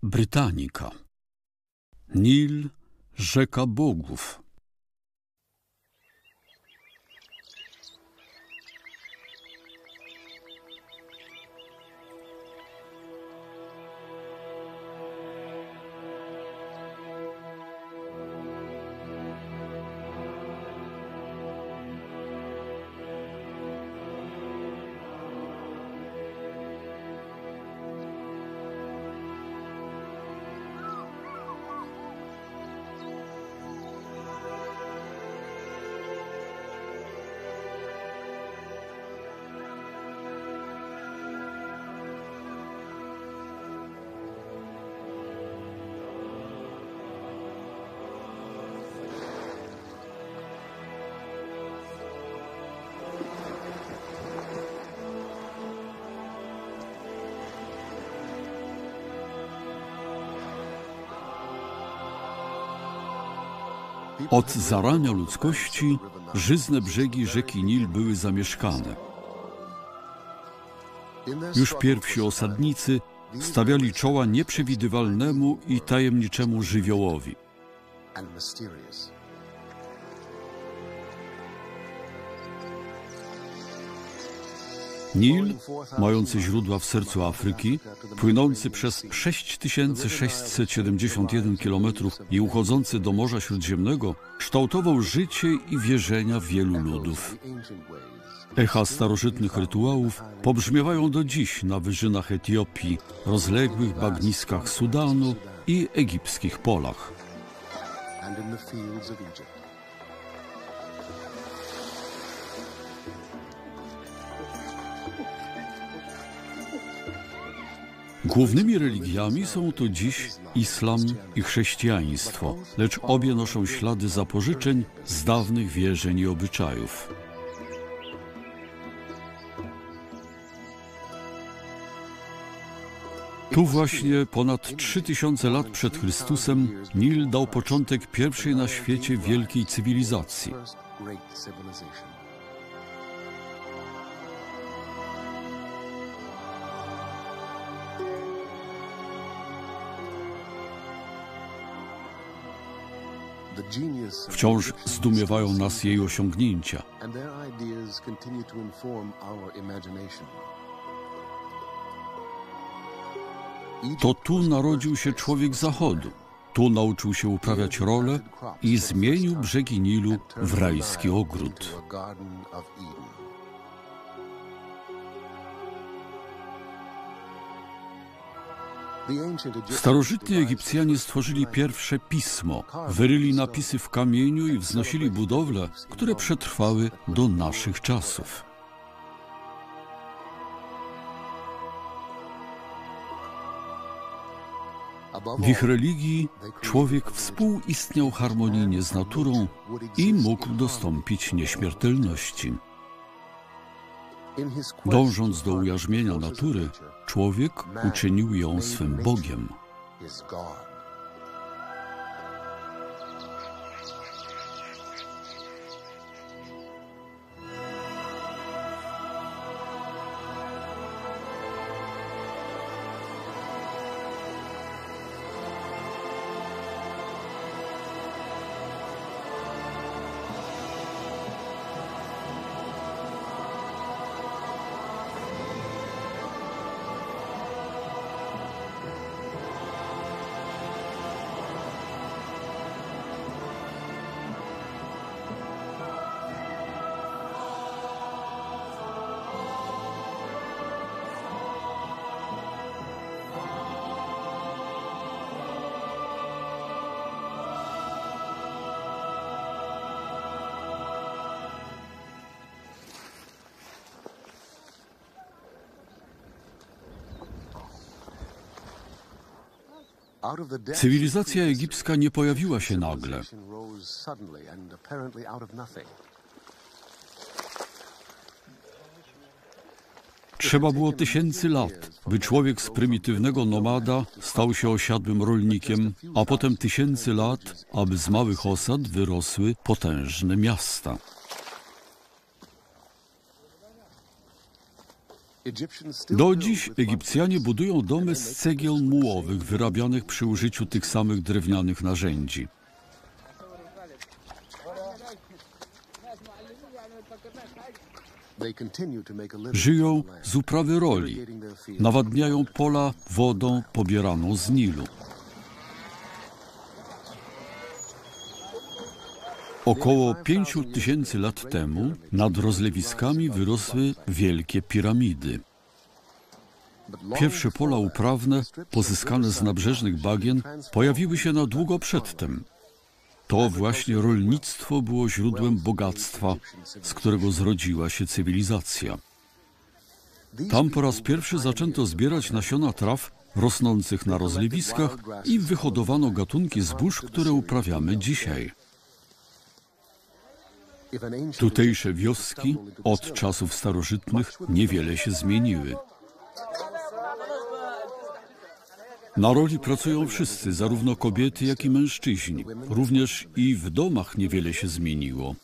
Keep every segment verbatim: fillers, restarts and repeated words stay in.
Brytanika. Nil, rzeka bogów. Od zarania ludzkości żyzne brzegi rzeki Nil były zamieszkane. Już pierwsi osadnicy stawiali czoła nieprzewidywalnemu i tajemniczemu żywiołowi. Nil, mający źródła w sercu Afryki, płynący przez sześć tysięcy sześćset siedemdziesiąt jeden kilometrów i uchodzący do Morza Śródziemnego, kształtował życie i wierzenia wielu ludów. Echa starożytnych rytuałów pobrzmiewają do dziś na wyżynach Etiopii, rozległych bagniskach Sudanu i egipskich polach. Głównymi religiami są tu dziś islam i chrześcijaństwo, lecz obie noszą ślady zapożyczeń z dawnych wierzeń i obyczajów. Tu właśnie ponad trzy tysiące lat przed Chrystusem Nil dał początek pierwszej na świecie wielkiej cywilizacji. Wciąż zdumiewają nas jej osiągnięcia. To tu narodził się człowiek Zachodu. Tu nauczył się uprawiać rolę i zmienił brzegi Nilu w rajski ogród. Starożytni Egipcjanie stworzyli pierwsze pismo, wyryli napisy w kamieniu i wznosili budowle, które przetrwały do naszych czasów. W ich religii człowiek współistniał harmonijnie z naturą i mógł dostąpić nieśmiertelności. Dążąc do ujarzmienia natury, człowiek uczynił ją swym Bogiem. Cywilizacja egipska nie pojawiła się nagle. Trzeba było tysięcy lat, by człowiek z prymitywnego nomada stał się osiadłym rolnikiem, a potem tysięcy lat, aby z małych osad wyrosły potężne miasta. Do dziś Egipcjanie budują domy z cegieł mułowych, wyrabianych przy użyciu tych samych drewnianych narzędzi. Żyją z uprawy roli, nawadniają pola wodą pobieraną z Nilu. Około pięciu tysięcy lat temu nad rozlewiskami wyrosły wielkie piramidy. Pierwsze pola uprawne, pozyskane z nabrzeżnych bagien, pojawiły się na długo przedtem. To właśnie rolnictwo było źródłem bogactwa, z którego zrodziła się cywilizacja. Tam po raz pierwszy zaczęto zbierać nasiona traw rosnących na rozlewiskach i wyhodowano gatunki zbóż, które uprawiamy dzisiaj. Tutejsze wioski od czasów starożytnych niewiele się zmieniły. Na roli pracują wszyscy, zarówno kobiety, jak i mężczyźni. Również i w domach niewiele się zmieniło.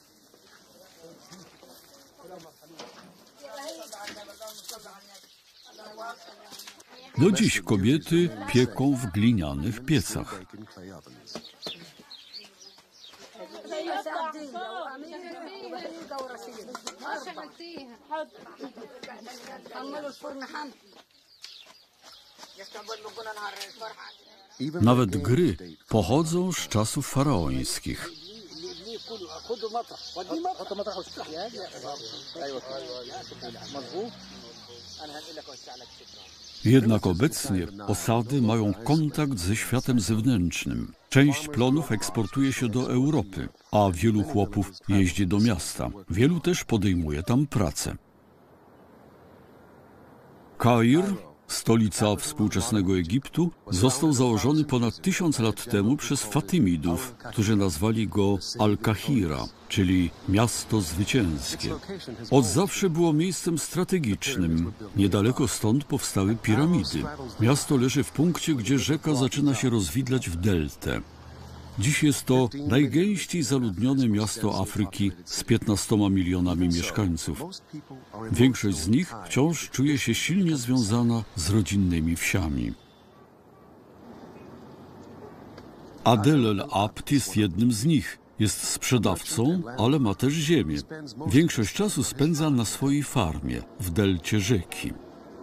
Do dziś kobiety pieką w glinianych piecach. Nawet gry pochodzą z czasów faraońskich. Jednak obecnie osady mają kontakt ze światem zewnętrznym. Część plonów eksportuje się do Europy, a wielu chłopów jeździ do miasta. Wielu też podejmuje tam pracę. Kair, stolica współczesnego Egiptu, został założony ponad tysiąc lat temu przez Fatymidów, którzy nazwali go Al-Kahira, czyli miasto zwycięskie. Od zawsze było miejscem strategicznym. Niedaleko stąd powstały piramidy. Miasto leży w punkcie, gdzie rzeka zaczyna się rozwidlać w deltę. Dziś jest to najgęściej zaludnione miasto Afryki z piętnastoma milionami mieszkańców. Większość z nich wciąż czuje się silnie związana z rodzinnymi wsiami. Adel El-Abd jest jednym z nich. Jest sprzedawcą, ale ma też ziemię. Większość czasu spędza na swojej farmie w delcie rzeki.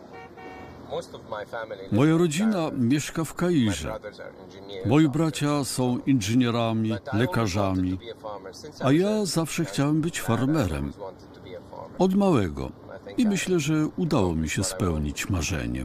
Moja rodzina mieszka w Kairze. Moi bracia są inżynierami, lekarzami, a ja zawsze chciałem być farmerem. Od małego. I myślę, że udało mi się spełnić marzenie.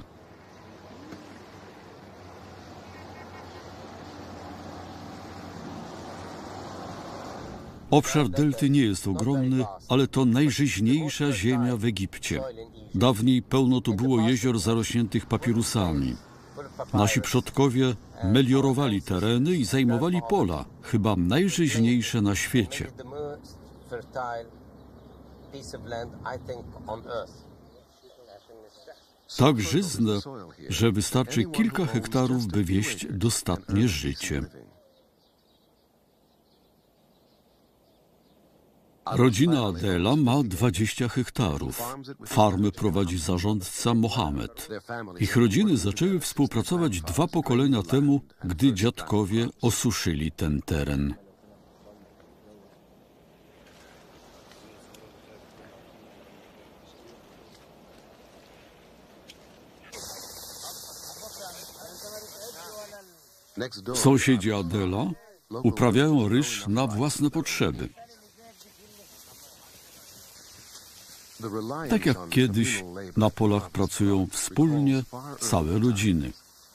Obszar delty nie jest ogromny, ale to najżyźniejsza ziemia w Egipcie. Dawniej pełno tu było jezior zarośniętych papirusami. Nasi przodkowie meliorowali tereny i zajmowali pola, chyba najżyźniejsze na świecie. Tak żyzne, że wystarczy kilka hektarów, by wieść dostatnie życie. Rodzina Adela ma dwadzieścia hektarów. Farmy prowadzi zarządca Mohamed. Ich rodziny zaczęły współpracować dwa pokolenia temu, gdy dziadkowie osuszyli ten teren. Sąsiedzi Adela uprawiają ryż na własne potrzeby. Tak jak kiedyś na polach pracują wspólnie całe rodziny.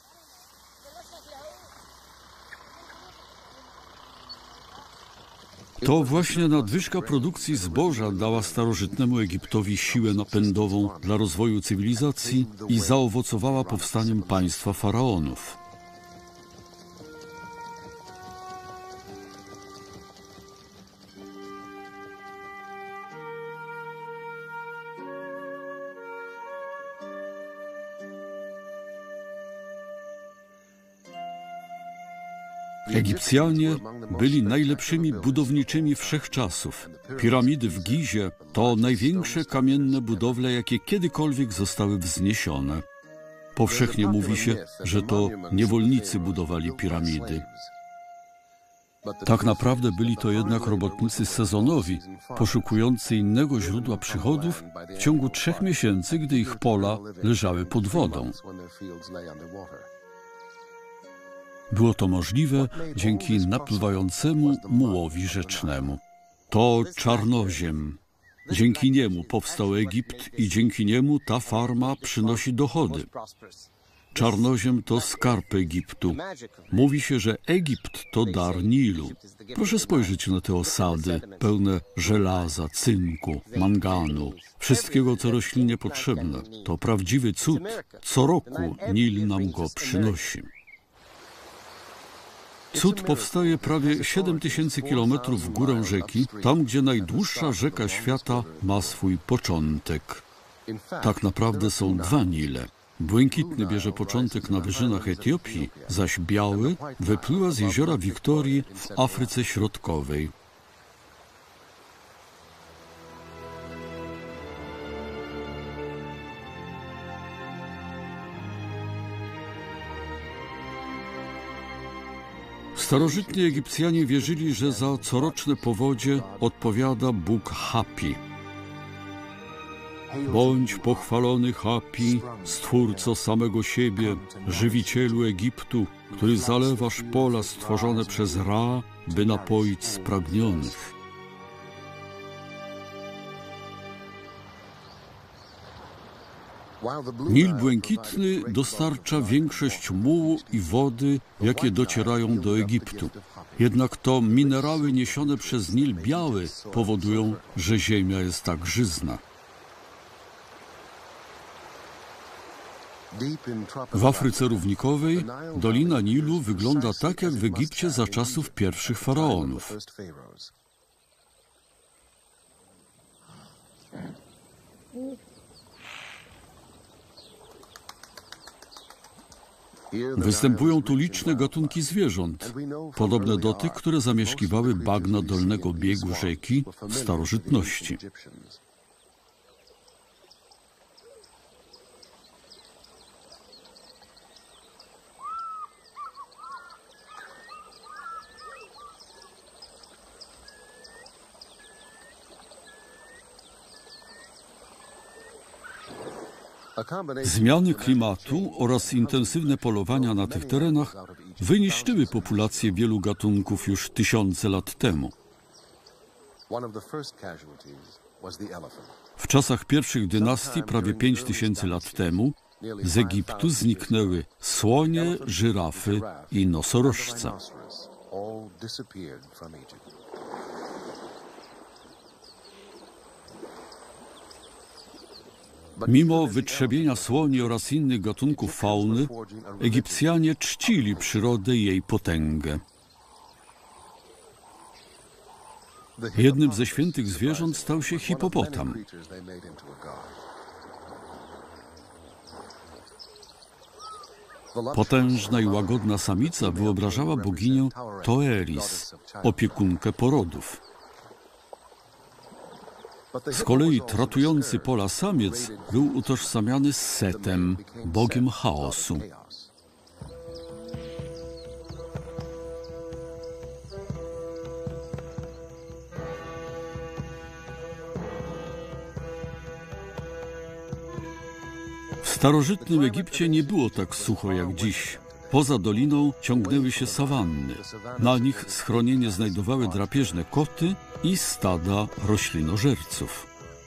To właśnie nadwyżka produkcji zboża dała starożytnemu Egiptowi siłę napędową dla rozwoju cywilizacji i zaowocowała powstaniem państwa faraonów. Egipcjanie byli najlepszymi budowniczymi wszechczasów. Piramidy w Gizie to największe kamienne budowle, jakie kiedykolwiek zostały wzniesione. Powszechnie mówi się, że to niewolnicy budowali piramidy. Tak naprawdę byli to jednak robotnicy sezonowi, poszukujący innego źródła przychodów w ciągu trzech miesięcy, gdy ich pola leżały pod wodą. Było to możliwe dzięki napływającemu mułowi rzecznemu. To czarnoziem. Dzięki niemu powstał Egipt i dzięki niemu ta farma przynosi dochody. Czarnoziem to skarb Egiptu. Mówi się, że Egipt to dar Nilu. Proszę spojrzeć na te osady, pełne żelaza, cynku, manganu, wszystkiego, co roślinie potrzebne. To prawdziwy cud. Co roku Nil nam go przynosi. Cud powstaje prawie siedem tysięcy kilometrów w górę rzeki, tam gdzie najdłuższa rzeka świata ma swój początek. Tak naprawdę są dwa Nile. Błękitny bierze początek na wyżynach Etiopii, zaś biały wypływa z jeziora Wiktorii w Afryce Środkowej. Starożytni Egipcjanie wierzyli, że za coroczne powodzie odpowiada Bóg Hapi. Bądź pochwalony Hapi, Stwórco samego siebie, żywicielu Egiptu, który zalewasz pola stworzone przez Ra, by napoić spragnionych. Nil Błękitny dostarcza większość mułu i wody, jakie docierają do Egiptu. Jednak to minerały niesione przez Nil Biały powodują, że ziemia jest tak żyzna. W Afryce Równikowej Dolina Nilu wygląda tak jak w Egipcie za czasów pierwszych faraonów. Występują tu liczne gatunki zwierząt, podobne do tych, które zamieszkiwały bagna dolnego biegu rzeki w starożytności. Zmiany klimatu oraz intensywne polowania na tych terenach wyniszczyły populację wielu gatunków już tysiące lat temu. W czasach pierwszych dynastii, prawie pięć tysięcy lat temu, z Egiptu zniknęły słonie, żyrafy i nosorożce. Mimo wytrzebienia słoni oraz innych gatunków fauny, Egipcjanie czcili przyrodę i jej potęgę. Jednym ze świętych zwierząt stał się hipopotam. Potężna i łagodna samica wyobrażała boginię Toeris, opiekunkę porodów. Z kolei tratujący pola samiec był utożsamiany z Setem, bogiem chaosu. W starożytnym Egipcie nie było tak sucho jak dziś. Poza doliną ciągnęły się sawanny. Na nich schronienie znajdowały drapieżne koty i stada roślinożerców.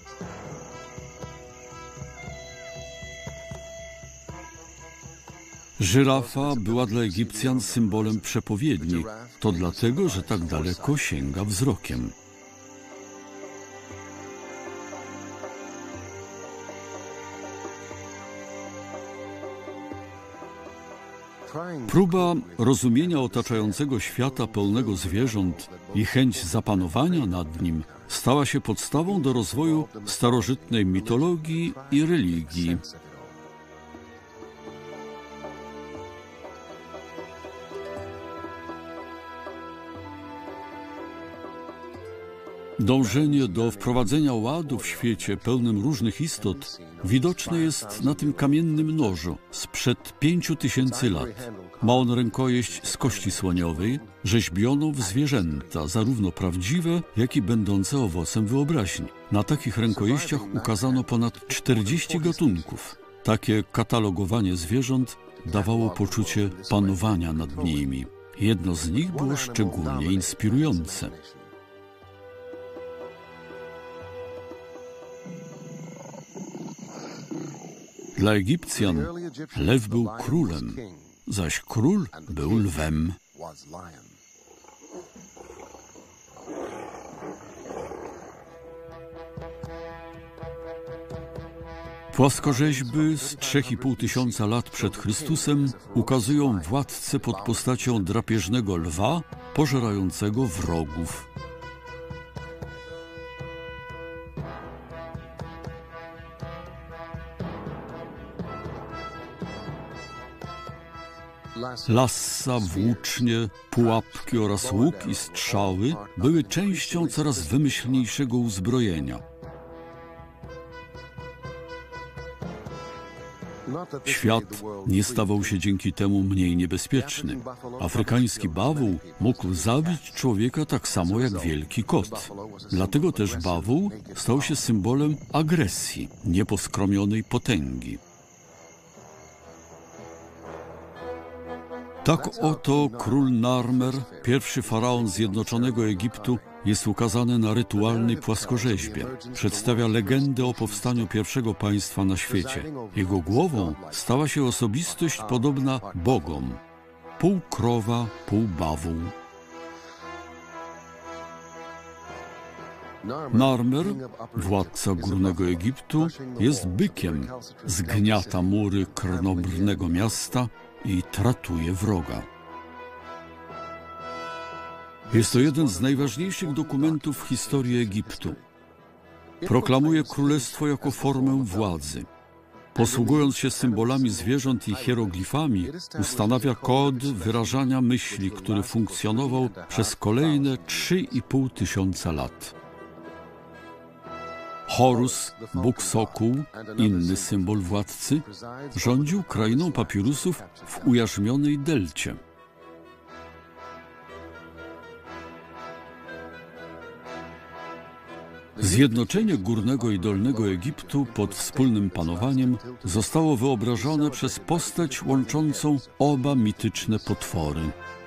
Żyrafa była dla Egipcjan symbolem przepowiedni. To dlatego, że tak daleko sięga wzrokiem. Próba rozumienia otaczającego świata pełnego zwierząt i chęć zapanowania nad nim stała się podstawą do rozwoju starożytnej mitologii i religii. Dążenie do wprowadzenia ładu w świecie pełnym różnych istot widoczne jest na tym kamiennym nożu sprzed pięciu tysięcy lat. Ma on rękojeść z kości słoniowej, rzeźbioną w zwierzęta, zarówno prawdziwe, jak i będące owocem wyobraźni. Na takich rękojeściach ukazano ponad czterdzieści gatunków. Takie katalogowanie zwierząt dawało poczucie panowania nad nimi. Jedno z nich było szczególnie inspirujące. Dla Egipcjan lew był królem, zaś król był lwem. Płaskorzeźby z trzech i pół tysiąca lat przed Chrystusem ukazują władcę pod postacią drapieżnego lwa pożerającego wrogów. Lassa, włócznie, pułapki oraz łuk i strzały były częścią coraz wymyślniejszego uzbrojenia. Świat nie stawał się dzięki temu mniej niebezpieczny. Afrykański bawół mógł zabić człowieka tak samo jak wielki kot. Dlatego też bawół stał się symbolem agresji, nieposkromionej potęgi. Tak oto król Narmer, pierwszy faraon zjednoczonego Egiptu, jest ukazany na rytualnej płaskorzeźbie. Przedstawia legendę o powstaniu pierwszego państwa na świecie. Jego głową stała się osobistość podobna bogom. Pół krowa, pół bawół. Narmer, władca Górnego Egiptu, jest bykiem, zgniata mury krnobrnego miasta i tratuje wroga. Jest to jeden z najważniejszych dokumentów w historii Egiptu. Proklamuje królestwo jako formę władzy. Posługując się symbolami zwierząt i hieroglifami, ustanawia kod wyrażania myśli, który funkcjonował przez kolejne trzy i pół tysiąca lat. Horus, Bóg Sokół, inny symbol władcy, rządził krainą papirusów w ujarzmionej delcie. Zjednoczenie Górnego i Dolnego Egiptu pod wspólnym panowaniem zostało wyobrażone przez postać łączącą oba mityczne potwory.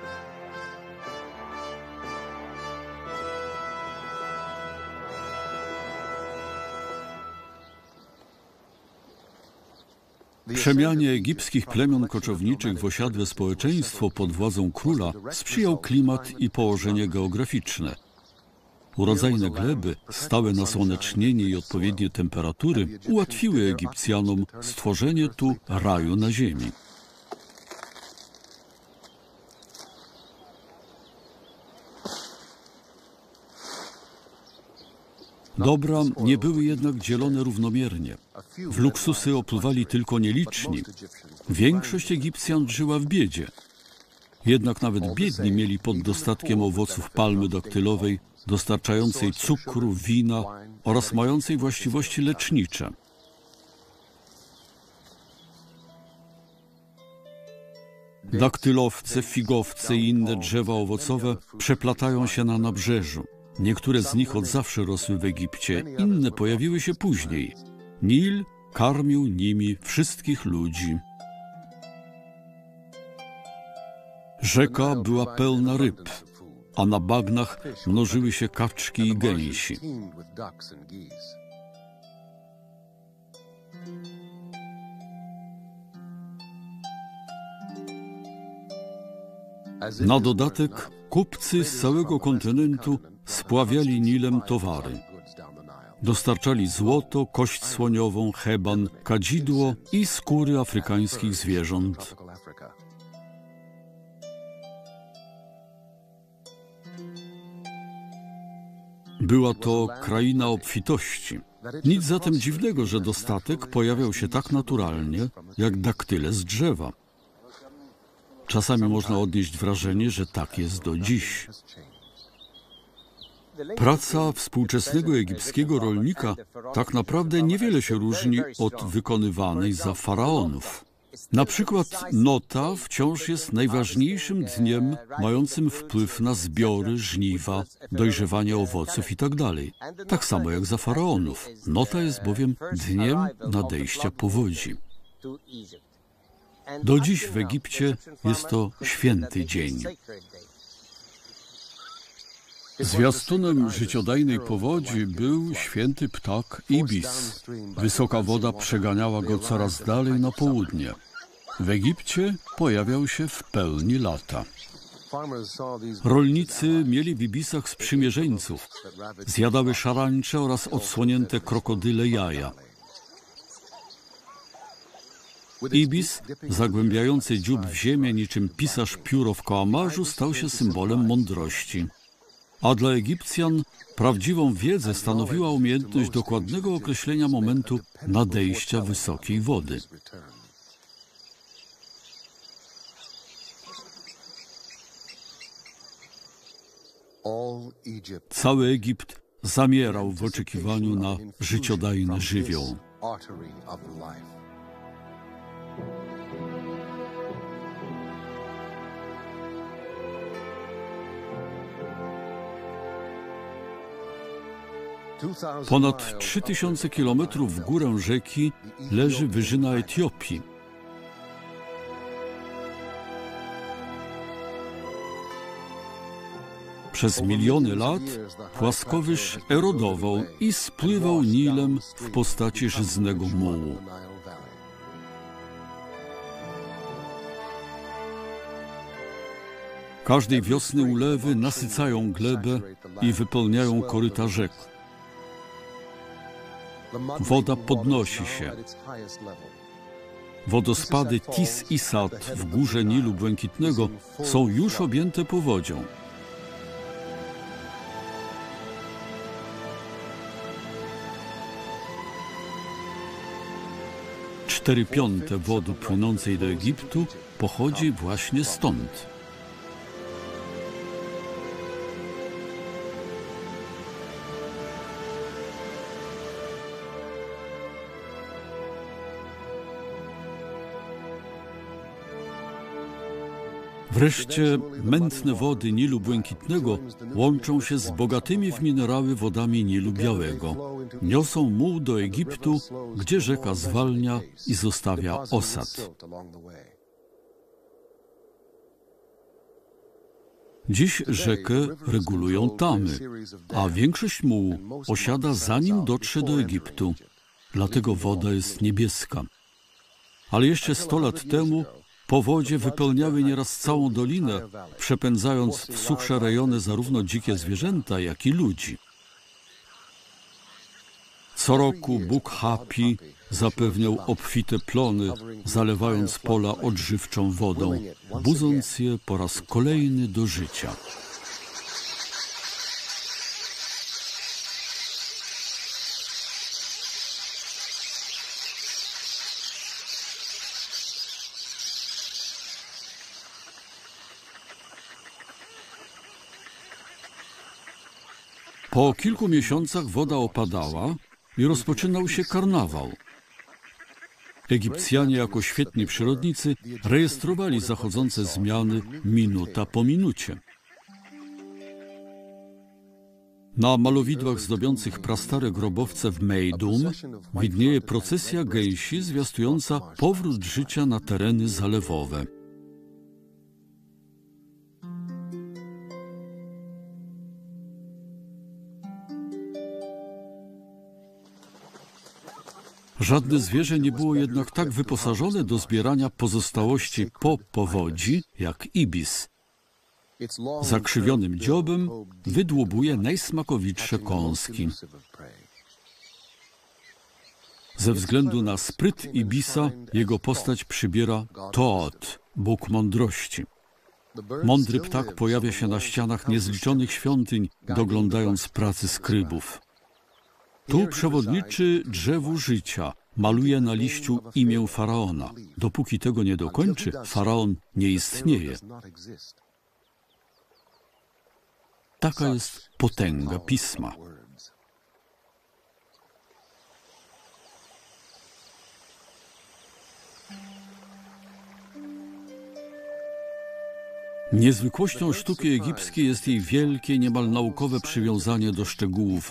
Przemianie egipskich plemion koczowniczych w osiadłe społeczeństwo pod władzą króla sprzyjał klimat i położenie geograficzne. Urodzajne gleby, stałe nasłonecznienie i odpowiednie temperatury ułatwiły Egipcjanom stworzenie tu raju na ziemi. Dobra nie były jednak dzielone równomiernie. W luksusy opływali tylko nieliczni. Większość Egipcjan żyła w biedzie. Jednak nawet biedni mieli pod dostatkiem owoców palmy daktylowej, dostarczającej cukru, wina oraz mającej właściwości lecznicze. Daktylowce, figowce i inne drzewa owocowe przeplatają się na nabrzeżu. Niektóre z nich od zawsze rosły w Egipcie, inne pojawiły się później. Nil karmił nimi wszystkich ludzi. Rzeka była pełna ryb, a na bagnach mnożyły się kaczki i gęsi. Na dodatek kupcy z całego kontynentu spławiali Nilem towary. Dostarczali złoto, kość słoniową, heban, kadzidło i skóry afrykańskich zwierząt. Była to kraina obfitości. Nic zatem dziwnego, że dostatek pojawiał się tak naturalnie, jak daktyle z drzewa. Czasami można odnieść wrażenie, że tak jest do dziś. Praca współczesnego egipskiego rolnika tak naprawdę niewiele się różni od wykonywanej za faraonów. Na przykład nota wciąż jest najważniejszym dniem mającym wpływ na zbiory, żniwa, dojrzewanie owoców itd. Tak samo jak za faraonów. Nota jest bowiem dniem nadejścia powodzi. Do dziś w Egipcie jest to święty dzień. Zwiastunem życiodajnej powodzi był święty ptak Ibis. Wysoka woda przeganiała go coraz dalej na południe. W Egipcie pojawiał się w pełni lata. Rolnicy mieli w Ibisach sprzymierzeńców. Zjadały szarańcze oraz odsłonięte krokodyle jaja. Ibis, zagłębiający dziób w ziemię niczym pisarz pióro w kałamarzu, stał się symbolem mądrości. A dla Egipcjan prawdziwą wiedzę stanowiła umiejętność dokładnego określenia momentu nadejścia wysokiej wody. Cały Egipt zamierał w oczekiwaniu na życiodajny żywioł. Ponad trzy tysiące kilometrów w górę rzeki leży wyżyna Etiopii. Przez miliony lat płaskowyż erodował i spływał Nilem w postaci żyznego mułu. Każdej wiosny ulewy nasycają glebę i wypełniają koryta rzek. Woda podnosi się. Wodospady Tis i Sad w górze Nilu Błękitnego są już objęte powodzią. Cztery piąte wody płynącej do Egiptu pochodzi właśnie stąd. Wreszcie mętne wody Nilu Błękitnego łączą się z bogatymi w minerały wodami Nilu Białego. Niosą muł do Egiptu, gdzie rzeka zwalnia i zostawia osad. Dziś rzekę regulują tamy, a większość mułu osiada zanim dotrze do Egiptu. Dlatego woda jest niebieska. Ale jeszcze sto lat temu powodzie wypełniały nieraz całą dolinę, przepędzając w suchsze rejony zarówno dzikie zwierzęta, jak i ludzi. Co roku Bóg Hapi zapewniał obfite plony, zalewając pola odżywczą wodą, budząc je po raz kolejny do życia. Po kilku miesiącach woda opadała i rozpoczynał się karnawał. Egipcjanie jako świetni przyrodnicy rejestrowali zachodzące zmiany minuta po minucie. Na malowidłach zdobiących prastare grobowce w Mejdum widnieje procesja gęsi zwiastująca powrót życia na tereny zalewowe. Żadne zwierzę nie było jednak tak wyposażone do zbierania pozostałości po powodzi jak ibis. Zakrzywionym dziobem wydłubuje najsmakowitsze kąski. Ze względu na spryt ibisa jego postać przybiera Toot, Bóg mądrości. Mądry ptak pojawia się na ścianach niezliczonych świątyń, doglądając pracy skrybów. Tu przewodniczy drzewu życia, maluje na liściu imię faraona. Dopóki tego nie dokończy, faraon nie istnieje. Taka jest potęga Pisma. Niezwykłością sztuki egipskiej jest jej wielkie, niemal naukowe przywiązanie do szczegółów.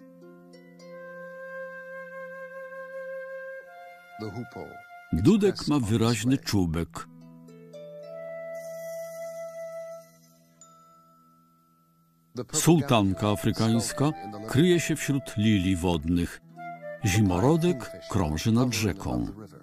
Dudek ma wyraźny czubek. Sułtanka afrykańska kryje się wśród lilii wodnych. Zimorodek krąży nad rzeką.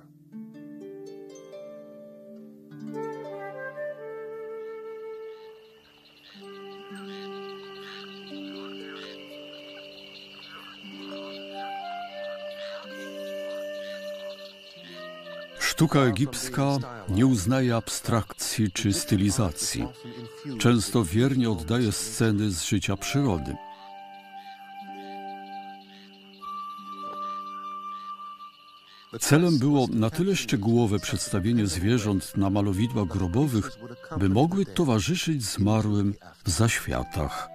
Sztuka egipska nie uznaje abstrakcji czy stylizacji. Często wiernie oddaje sceny z życia przyrody. Celem było na tyle szczegółowe przedstawienie zwierząt na malowidłach grobowych, by mogły towarzyszyć zmarłym w zaświatach.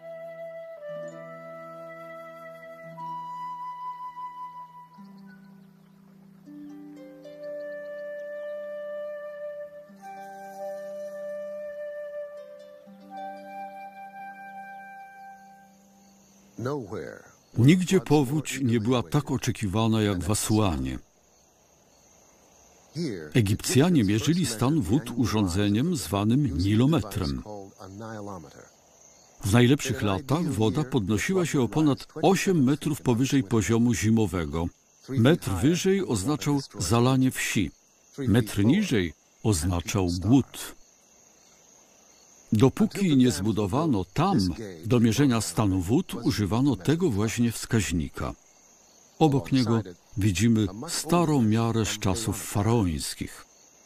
Nigdzie powódź nie była tak oczekiwana jak w Asuanie. Egipcjanie mierzyli stan wód urządzeniem zwanym nilometrem. W najlepszych latach woda podnosiła się o ponad osiem metrów powyżej poziomu zimowego. Metr wyżej oznaczał zalanie wsi, metr niżej oznaczał głód. Dopóki nie zbudowano tam do mierzenia stanu wód, używano tego właśnie wskaźnika. Obok niego widzimy starą miarę z czasów faraońskich.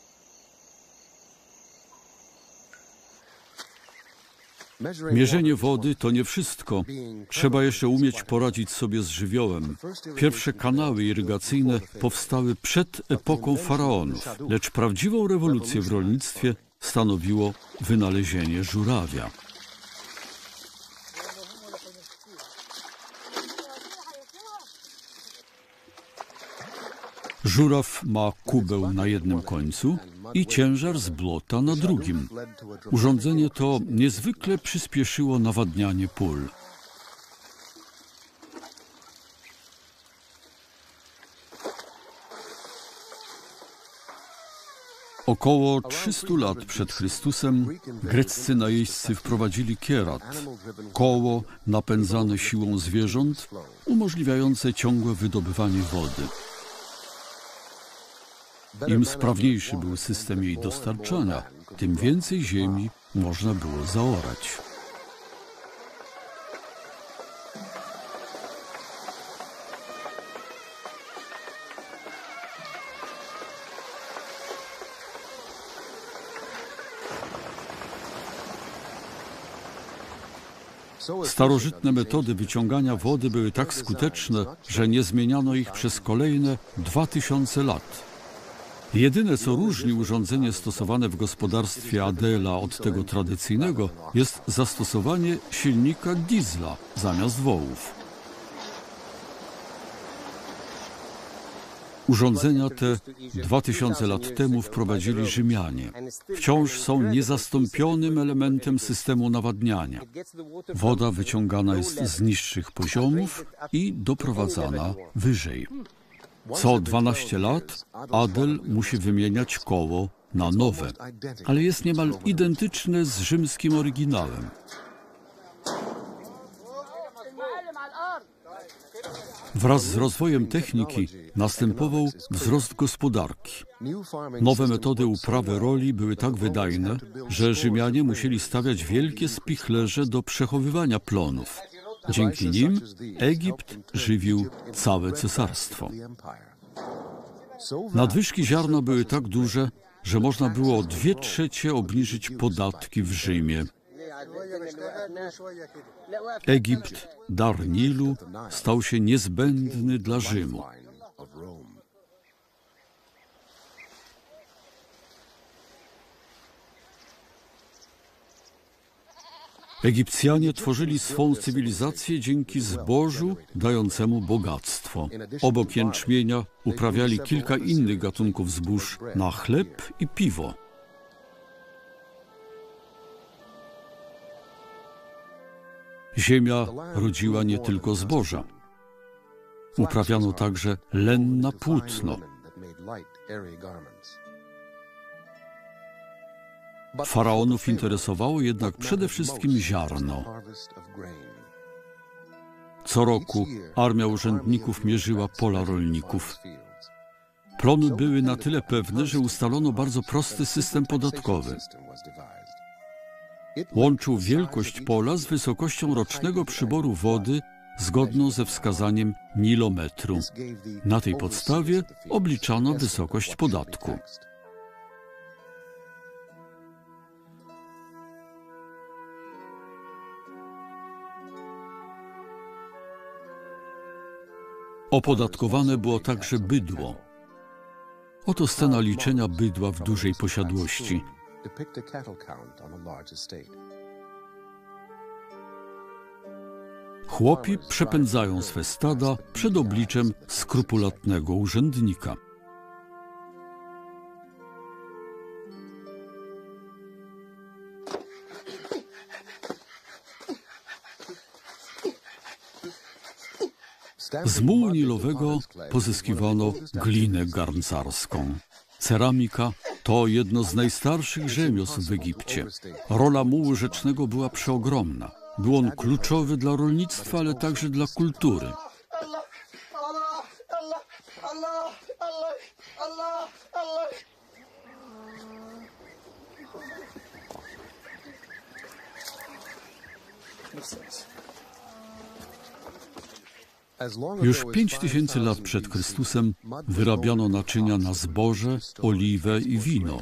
Mierzenie wody to nie wszystko. Trzeba jeszcze umieć poradzić sobie z żywiołem. Pierwsze kanały irygacyjne powstały przed epoką faraonów, lecz prawdziwą rewolucję w rolnictwie stanowiło wynalezienie żurawia. Żuraw ma kubeł na jednym końcu i ciężar z błota na drugim. Urządzenie to niezwykle przyspieszyło nawadnianie pól. Około trzystu lat przed Chrystusem greccy najeźdźcy wprowadzili kierat, koło napędzane siłą zwierząt, umożliwiające ciągłe wydobywanie wody. Im sprawniejszy był system jej dostarczania, tym więcej ziemi można było zaorać. Starożytne metody wyciągania wody były tak skuteczne, że nie zmieniano ich przez kolejne dwa tysiące lat. Jedyne, co różni urządzenie stosowane w gospodarstwie Adela od tego tradycyjnego, jest zastosowanie silnika diesla zamiast wołów. Urządzenia te dwa tysiące lat temu wprowadzili Rzymianie. Wciąż są niezastąpionym elementem systemu nawadniania. Woda wyciągana jest z niższych poziomów i doprowadzana wyżej. Co dwanaście lat Adel musi wymieniać koło na nowe, ale jest niemal identyczne z rzymskim oryginałem. Wraz z rozwojem techniki następował wzrost gospodarki. Nowe metody uprawy roli były tak wydajne, że Rzymianie musieli stawiać wielkie spichlerze do przechowywania plonów. Dzięki nim Egipt żywił całe cesarstwo. Nadwyżki ziarna były tak duże, że można było o dwie trzecie obniżyć podatki w Rzymie. Egipt, dar Nilu, stał się niezbędny dla Rzymu. Egipcjanie tworzyli swą cywilizację dzięki zbożu dającemu bogactwo. Obok jęczmienia uprawiali kilka innych gatunków zbóż na chleb i piwo. Ziemia rodziła nie tylko zboża. Uprawiano także len na płótno. Faraonów interesowało jednak przede wszystkim ziarno. Co roku armia urzędników mierzyła pola rolników. Plony były na tyle pewne, że ustalono bardzo prosty system podatkowy. Łączył wielkość pola z wysokością rocznego przyboru wody zgodną ze wskazaniem nilometru. Na tej podstawie obliczano wysokość podatku. Opodatkowane było także bydło. Oto scena liczenia bydła w dużej posiadłości. Chłopi przepędzają swe stada przed obliczem skrupulatnego urzędnika. Z mułu nilowego pozyskiwano glinę garncarską. Ceramika to jedno z najstarszych rzemiosł w Egipcie. Rola mułu rzecznego była przeogromna. Był on kluczowy dla rolnictwa, ale także dla kultury. Już pięć tysięcy lat przed Chrystusem wyrabiano naczynia na zboże, oliwę i wino.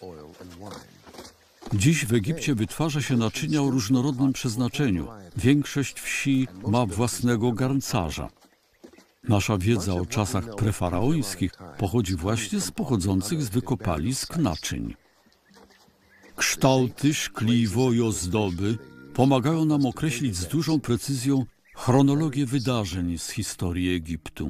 Dziś w Egipcie wytwarza się naczynia o różnorodnym przeznaczeniu. Większość wsi ma własnego garncarza. Nasza wiedza o czasach prefaraońskich pochodzi właśnie z pochodzących z wykopalisk naczyń. Kształty, szkliwo i ozdoby pomagają nam określić z dużą precyzją chronologię wydarzeń z historii Egiptu.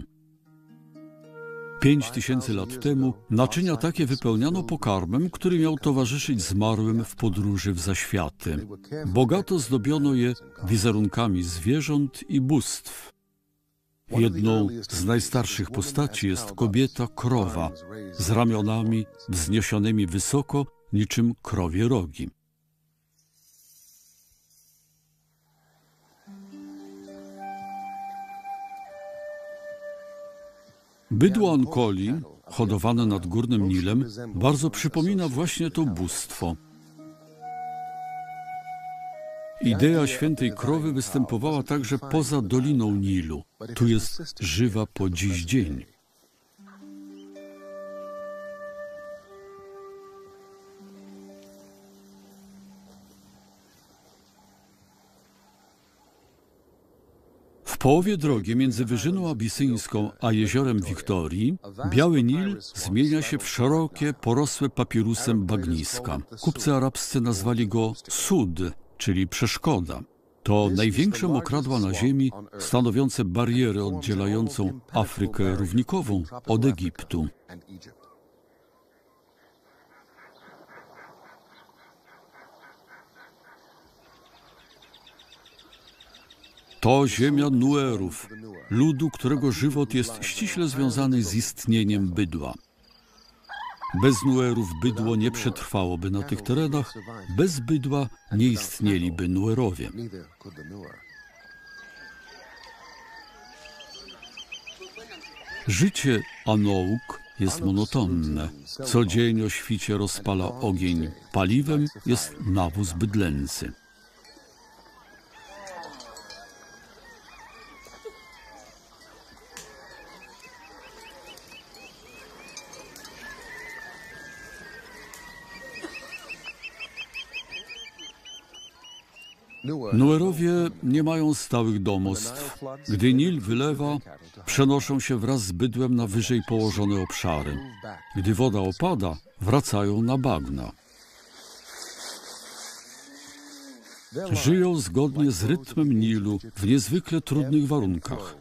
Pięć tysięcy lat temu naczynia takie wypełniano pokarmem, który miał towarzyszyć zmarłym w podróży w zaświaty. Bogato zdobiono je wizerunkami zwierząt i bóstw. Jedną z najstarszych postaci jest kobieta krowa z ramionami wzniesionymi wysoko niczym krowie rogi. Bydło Ankoli, hodowane nad Górnym Nilem, bardzo przypomina właśnie to bóstwo. Idea świętej krowy występowała także poza Doliną Nilu. Tu jest żywa po dziś dzień. W połowie drogi między Wyżyną Abisyńską a jeziorem Wiktorii Biały Nil zmienia się w szerokie, porosłe papirusem bagniska. Kupcy arabscy nazwali go Sud, czyli przeszkoda. To największe mokradła na ziemi, stanowiące barierę oddzielającą Afrykę równikową od Egiptu. To ziemia Nuerów, ludu, którego żywot jest ściśle związany z istnieniem bydła. Bez Nuerów bydło nie przetrwałoby na tych terenach, bez bydła nie istnieliby Nuerowie. Życie Anouk jest monotonne. Co dzień o świcie rozpala ogień. Paliwem jest nawóz bydlęcy. Nuerowie nie mają stałych domostw. Gdy Nil wylewa, przenoszą się wraz z bydłem na wyżej położone obszary. Gdy woda opada, wracają na bagna. Żyją zgodnie z rytmem Nilu w niezwykle trudnych warunkach.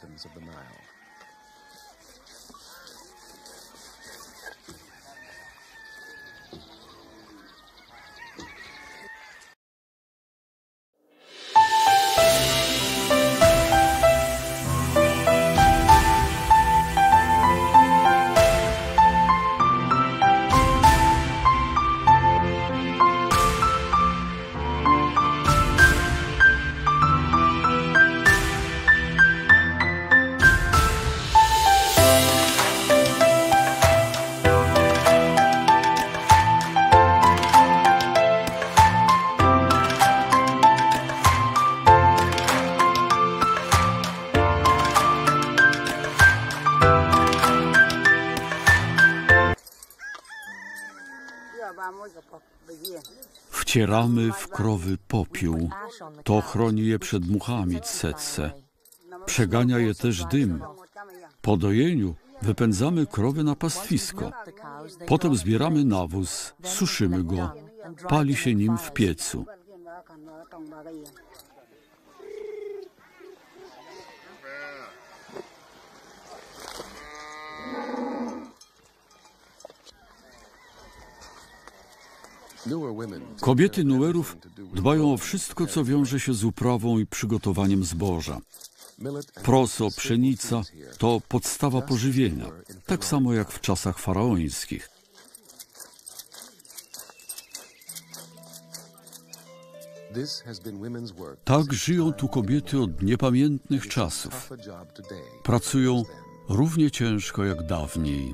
Wcieramy w krowy popiół. To chroni je przed muchami tsetse. Przegania je też dym. Po dojeniu wypędzamy krowy na pastwisko. Potem zbieramy nawóz, suszymy go. Pali się nim w piecu. Kobiety Nuerów dbają o wszystko, co wiąże się z uprawą i przygotowaniem zboża. Proso, pszenica to podstawa pożywienia, tak samo jak w czasach faraońskich. Tak żyją tu kobiety od niepamiętnych czasów. Pracują równie ciężko jak dawniej.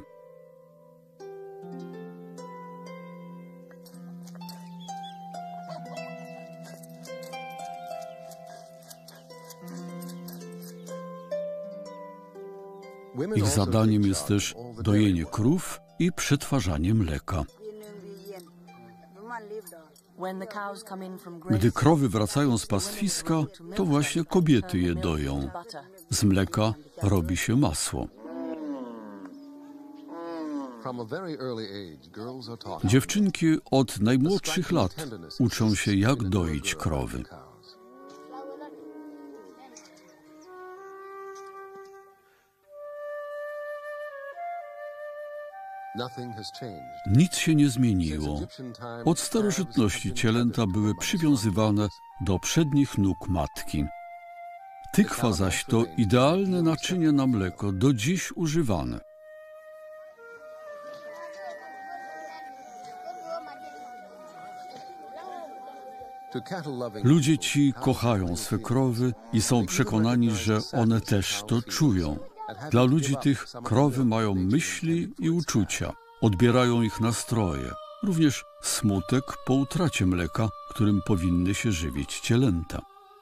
Ich zadaniem jest też dojenie krów i przetwarzanie mleka. Gdy krowy wracają z pastwiska, to właśnie kobiety je doją. Z mleka robi się masło. Dziewczynki od najmłodszych lat uczą się, jak doić krowy. Nic się nie zmieniło. Od starożytności cielęta były przywiązywane do przednich nóg matki. Tykwa zaś to idealne naczynie na mleko, do dziś używane. Ludzie ci kochają swe krowy i są przekonani, że one też to czują. Dla ludzi tych krowy mają myśli i uczucia, odbierają ich nastroje, również smutek po utracie mleka, którym powinny się żywić cielęta.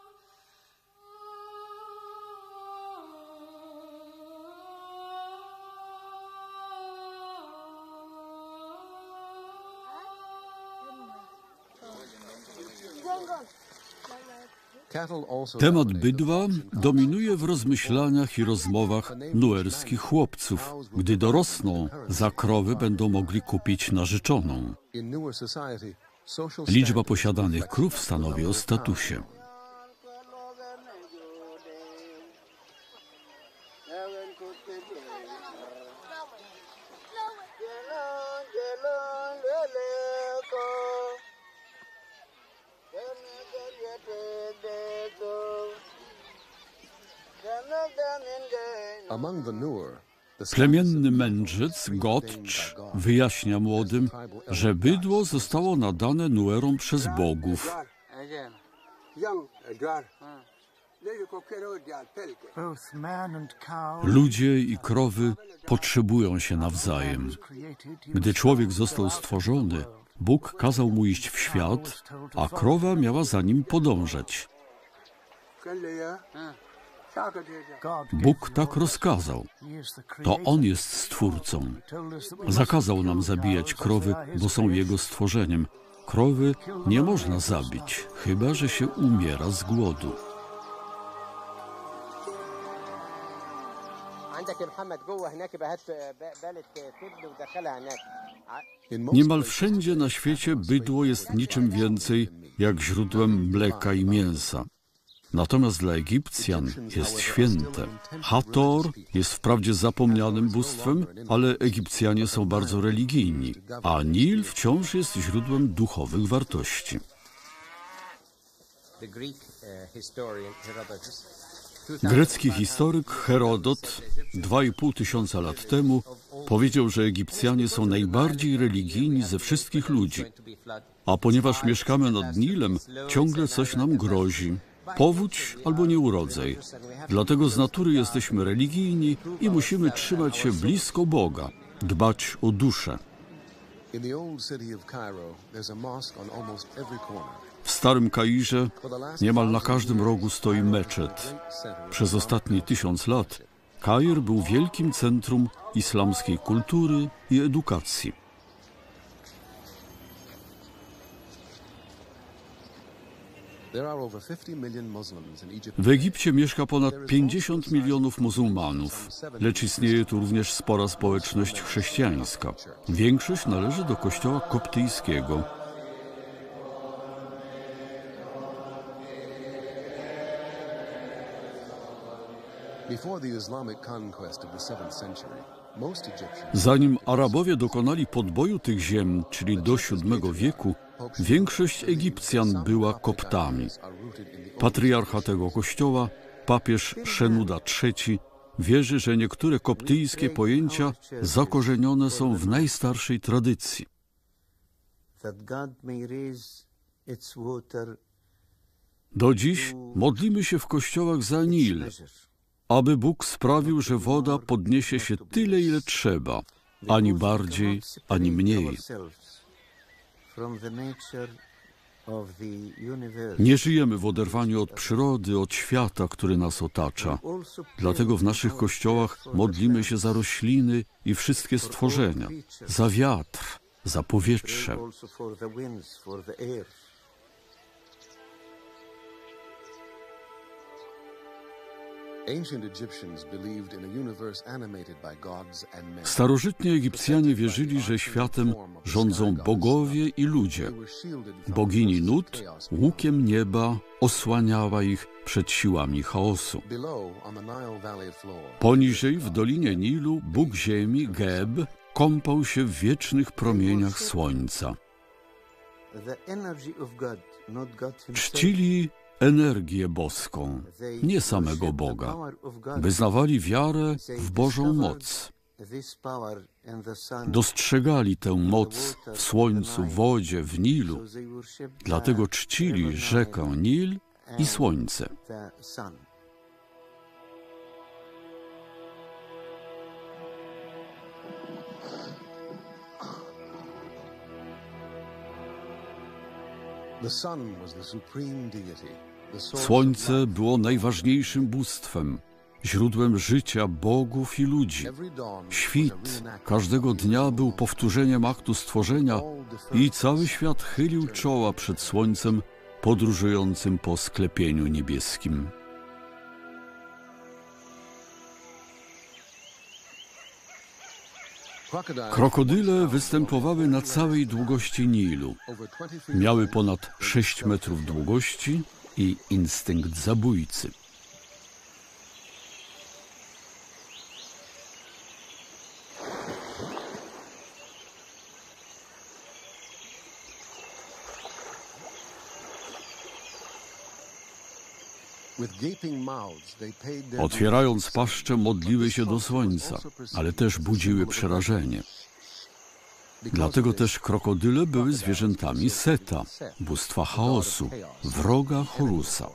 Temat bydła dominuje w rozmyślaniach i rozmowach nuerskich chłopców. Gdy dorosną, za krowy będą mogli kupić narzeczoną. Liczba posiadanych krów stanowi o statusie. Plemienny mędrzec Gotch wyjaśnia młodym, że bydło zostało nadane Nuerom przez bogów. Ludzie i krowy potrzebują się nawzajem. Gdy człowiek został stworzony, Bóg kazał mu iść w świat, a krowa miała za nim podążać. Bóg tak rozkazał. To On jest Stwórcą. Zakazał nam zabijać krowy, bo są Jego stworzeniem. Krowy nie można zabić, chyba że się umiera z głodu. Niemal wszędzie na świecie bydło jest niczym więcej jak źródłem mleka i mięsa. Natomiast dla Egipcjan jest święte. Hathor jest wprawdzie zapomnianym bóstwem, ale Egipcjanie są bardzo religijni, a Nil wciąż jest źródłem duchowych wartości. Grecki historyk Herodot dwa i pół tysiąca lat temu powiedział, że Egipcjanie są najbardziej religijni ze wszystkich ludzi. A ponieważ mieszkamy nad Nilem, ciągle coś nam grozi. Powódź albo nieurodzaj. Dlatego z natury jesteśmy religijni i musimy trzymać się blisko Boga, dbać o duszę. W Starym Kairze niemal na każdym rogu stoi meczet. Przez ostatnie tysiąc lat Kair był wielkim centrum islamskiej kultury i edukacji. W Egipcie mieszka ponad pięćdziesiąt milionów muzułmanów, lecz istnieje tu również spora społeczność chrześcijańska. Większość należy do kościoła koptyjskiego. Zanim Arabowie dokonali podboju tych ziem, czyli do siódmego wieku, większość Egipcjan była Koptami. Patriarcha tego kościoła, papież Szenuda trzeci, wierzy, że niektóre koptyjskie pojęcia zakorzenione są w najstarszej tradycji. Do dziś modlimy się w kościołach za Nil, aby Bóg sprawił, że woda podniesie się tyle, ile trzeba, ani bardziej, ani mniej. Nie żyjemy w oderwaniu od przyrody, od świata, który nas otacza. Dlatego w naszych kościołach modlimy się za rośliny i wszystkie stworzenia, za wiatr, za powietrze. Starożytni Egipcjanie wierzyli, że światem rządzą bogowie i ludzie. Bogini Nut łukiem nieba osłaniała ich przed siłami chaosu. Poniżej, w dolinie Nilu, Bóg ziemi, Geb, kąpał się w wiecznych promieniach słońca. Czcili energię boską, nie samego Boga. Wyznawali wiarę w Bożą moc. Dostrzegali tę moc w słońcu, wodzie, w Nilu. Dlatego czcili rzekę Nil i słońce. Słońce było najważniejszym bóstwem, źródłem życia bogów i ludzi. Świt każdego dnia był powtórzeniem aktu stworzenia i cały świat chylił czoła przed słońcem podróżującym po sklepieniu niebieskim. Krokodyle występowały na całej długości Nilu. Miały ponad sześć metrów długości i instynkt zabójcy. Otwierając paszcze, modliły się do słońca, ale też budziły przerażenie. Dlatego też krokodyle były zwierzętami Seta, bóstwa chaosu, wroga Horusa.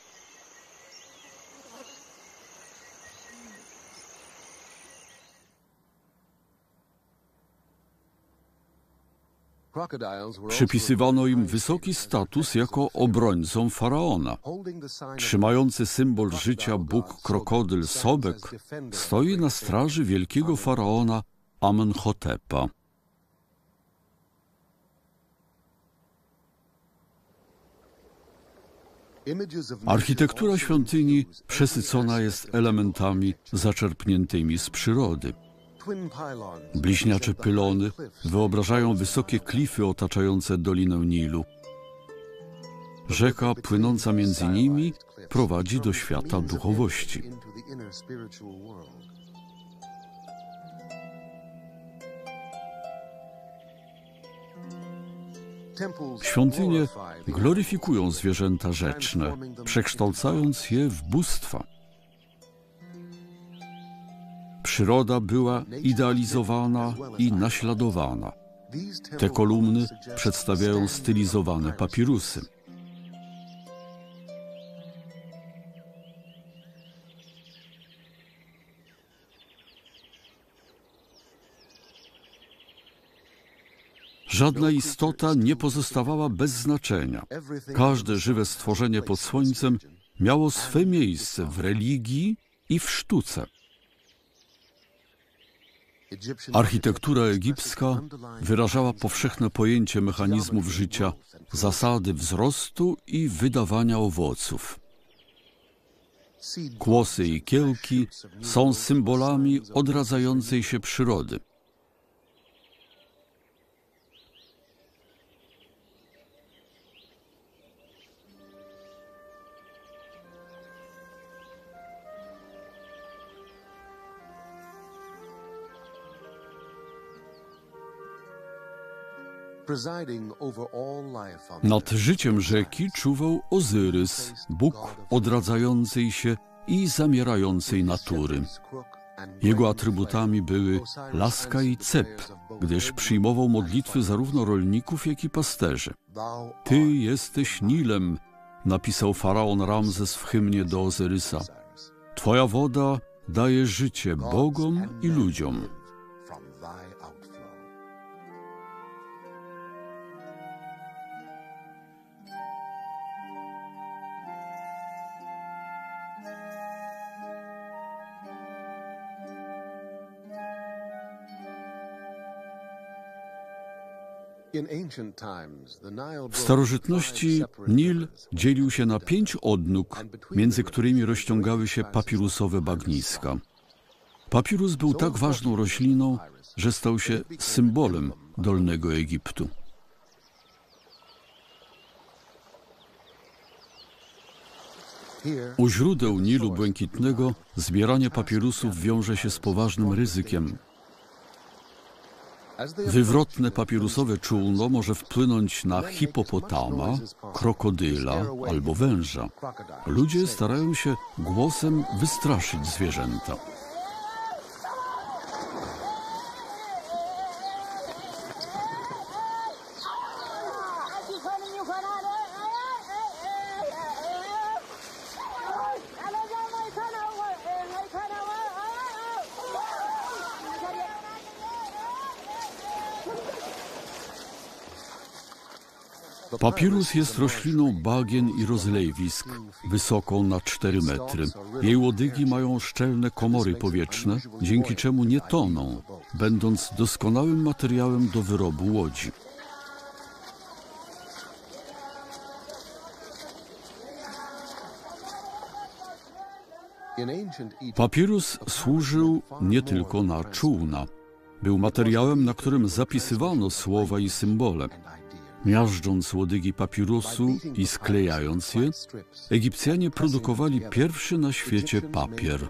Przypisywano im wysoki status jako obrońcom faraona. Trzymający symbol życia Bóg krokodyl Sobek stoi na straży wielkiego faraona Amenhotepa. Architektura świątyni przesycona jest elementami zaczerpniętymi z przyrody. Bliźniacze pylony wyobrażają wysokie klify otaczające Dolinę Nilu. Rzeka płynąca między nimi prowadzi do świata duchowości. Świątynie gloryfikują zwierzęta rzeczne, przekształcając je w bóstwa. Przyroda była idealizowana i naśladowana. Te kolumny przedstawiają stylizowane papirusy. Żadna istota nie pozostawała bez znaczenia. Każde żywe stworzenie pod słońcem miało swe miejsce w religii i w sztuce. Architektura egipska wyrażała powszechne pojęcie mechanizmów życia, zasady wzrostu i wydawania owoców. Kłosy i kiełki są symbolami odradzającej się przyrody. Nad życiem rzeki czuwał Ozyrys, Bóg odradzającej się i zamierającej natury. Jego atrybutami były laska i cep, gdyż przyjmował modlitwy zarówno rolników, jak i pasterzy. Ty jesteś Nilem, napisał faraon Ramzes w hymnie do Ozyrysa. Twoja woda daje życie bogom i ludziom. W starożytności Nil dzielił się na pięć odnóg, między którymi rozciągały się papirusowe bagniska. Papirus był tak ważną rośliną, że stał się symbolem Dolnego Egiptu. U źródeł Nilu Błękitnego zbieranie papirusów wiąże się z poważnym ryzykiem. Wywrotne papirusowe czółno może wpłynąć na hipopotama, krokodyla albo węża. Ludzie starają się głosem wystraszyć zwierzęta. Papirus jest rośliną bagien i rozlewisk, wysoką na cztery metry. Jej łodygi mają szczelne komory powietrzne, dzięki czemu nie toną, będąc doskonałym materiałem do wyrobu łodzi. Papirus służył nie tylko na czółna. Był materiałem, na którym zapisywano słowa i symbole. Miażdżąc łodygi papirusu i sklejając je, Egipcjanie produkowali pierwszy na świecie papier.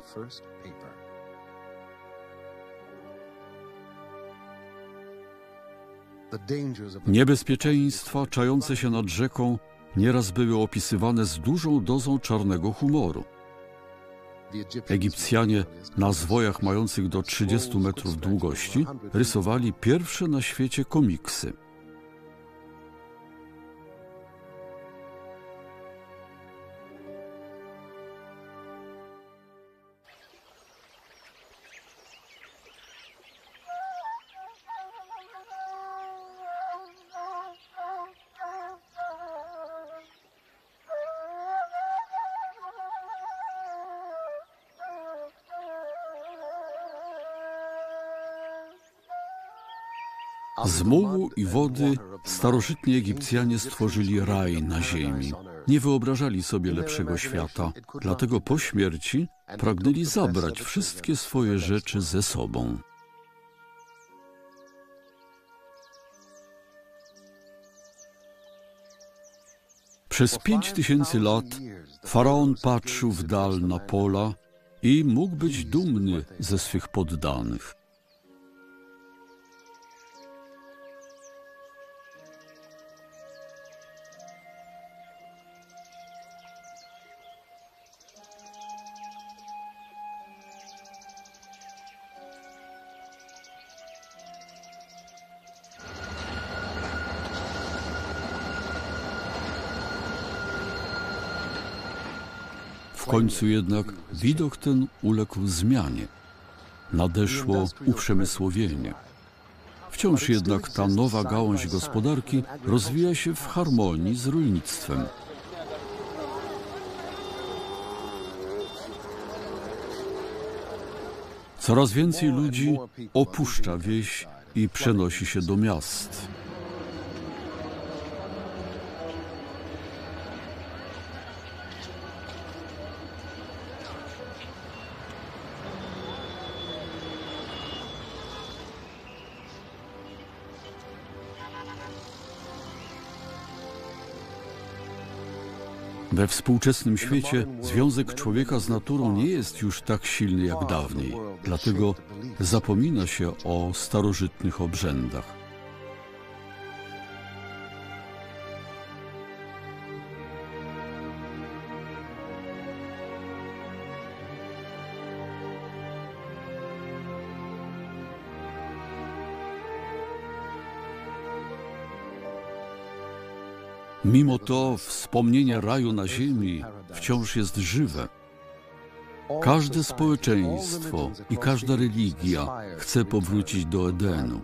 Niebezpieczeństwa czające się nad rzeką nieraz były opisywane z dużą dozą czarnego humoru. Egipcjanie na zwojach mających do trzydziestu metrów długości rysowali pierwsze na świecie komiksy. Z mułu i wody starożytni Egipcjanie stworzyli raj na ziemi. nie wyobrażali sobie lepszego świata, dlatego po śmierci pragnęli zabrać wszystkie swoje rzeczy ze sobą. Przez pięć tysięcy lat faraon patrzył w dal na pola i mógł być dumny ze swych poddanych. W końcu jednak widok ten uległ zmianie. Nadeszło uprzemysłowienie. Wciąż jednak ta nowa gałąź gospodarki rozwija się w harmonii z rolnictwem. Coraz więcej ludzi opuszcza wieś i przenosi się do miast. We współczesnym świecie związek człowieka z naturą nie jest już tak silny jak dawniej, dlatego zapomina się o starożytnych obrzędach. Mimo to wspomnienie raju na ziemi wciąż jest żywe. Każde społeczeństwo i każda religia chce powrócić do Edenu.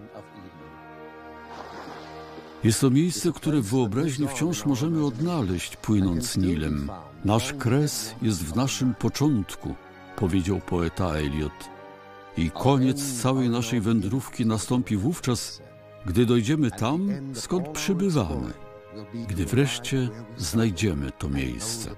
Jest to miejsce, które w wyobraźni wciąż możemy odnaleźć, płynąc Nilem. Nasz kres jest w naszym początku, powiedział poeta Eliot. I koniec całej naszej wędrówki nastąpi wówczas, gdy dojdziemy tam, skąd przybywamy. Gdy wreszcie znajdziemy to miejsce.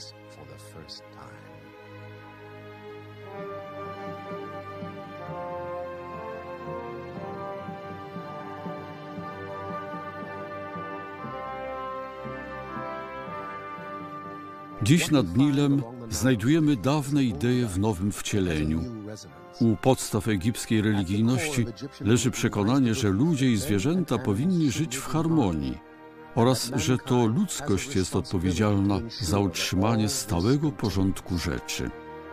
Dziś nad Nilem znajdujemy dawne idee w nowym wcieleniu. U podstaw egipskiej religijności leży przekonanie, że ludzie i zwierzęta powinni żyć w harmonii oraz że to ludzkość jest odpowiedzialna za utrzymanie stałego porządku rzeczy.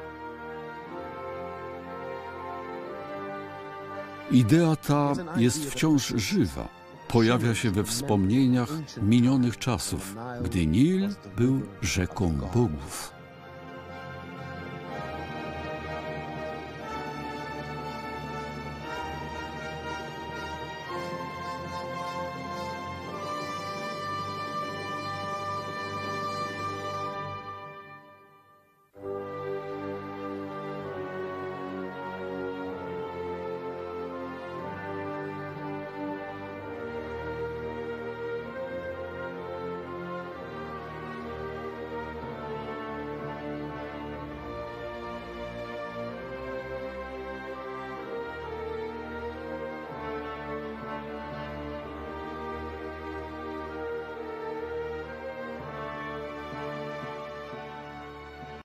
Idea ta jest wciąż żywa. Pojawia się we wspomnieniach minionych czasów, gdy Nil był rzeką bogów.